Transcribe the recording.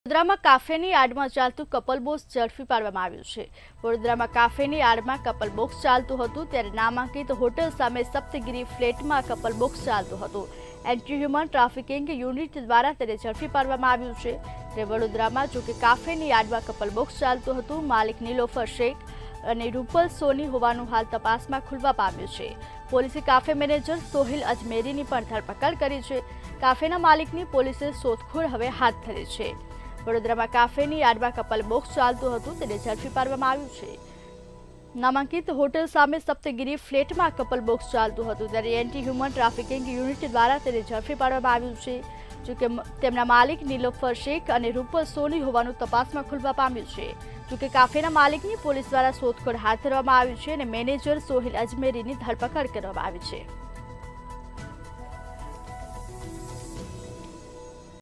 વડોદરામાં કાફેની આડમાં ચાલતું couple box ઝડપી પાડવામાં આવ્યું છે। વડોદરામાં કાફેની આડમાં કપલ બોક્સ ચાલતું હતું ત્યારે નામાંકિત હોટેલ સામે સપ્તગીરી ફ્લેટમાં કપલ બોક્સ ચાલતું હતું। એન્ટી હ્યુમન ટ્રાફિકિંગ યુનિટ દ્વારા તેને ઝડપી પાડવામાં આવ્યું છે। ત્યારે વડોદરામાં જોકે કાફેની આડમાં કપલ બોક્સ ચાલતું હતું, માલિક નીલોફર શેખ અને રૂપલ સોની હોવાનું હાલ તપાસમાં ખુલવા પામ્યું છે। પોલીસે કાફે મેનેજર સોહિલ અજમેરીની પણ ધરપકડ કરી છે। કાફેના માલિકની પોલીસે શોધખોળ હવે હાથ ધરી છે। વડોદરામાં કાફેની આડમાં કપલ બોક્સ ચાલતું હતું તેને ઝડપી પાડવામાં આવ્યું છે। નામાંકિત હોટેલ સામે સપ્તગીરી ફ્લેટમાં કપલ બોક્સ ચાલતું હતું ત્યારે એન્ટી હ્યુમન ટ્રાફિકિંગ યુનિટ દ્વારા તેને ઝડપી પાડવામાં આવ્યું છે। જોકે તેમના માલિક નીલોફર શેખ અને રૂપલ સોની હોવાનું તપાસમાં ખુલવા પામ્યું છે। જોકે કાફેના માલિકની પોલીસ દ્વારા શોધખોળ હાથ ધરવામાં આવી છે અને મેનેજર સોહિલ અજમેરીની ધરપકડ કરવામાં આવી છે।